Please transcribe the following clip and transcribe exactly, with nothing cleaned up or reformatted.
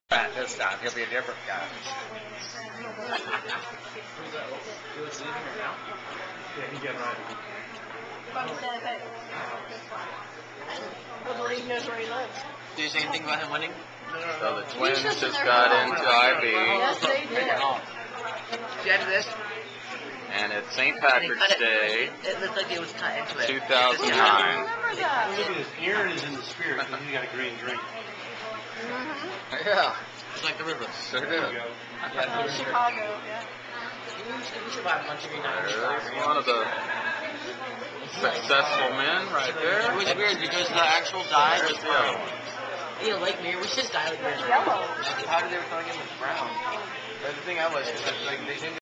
At this time, he'll be a different guy. He was leaving her now? Yeah, he got right. I believe he knows where he lives. Did you say anything about him winning? So the Twins just got into I B, Yes, they did. Did you add this? and it's Saint Patrick's Day, It looked like it was cut into it. two thousand nine. Remember Look that? at this. Aaron is in the spirit because he's got a green drink. Mm-hmm. Yeah, It's like the river. sure There do. you go. Uh, Chicago, yeah. We should buy a bunch of green diamonds. There's one of the successful men right there. It was weird because the actual dye was There's the other brown. one. You know, like mirror, we should just dye like mirror. Yellow. How did they were throwing in with brown? But the thing I was, is that, like, they didn't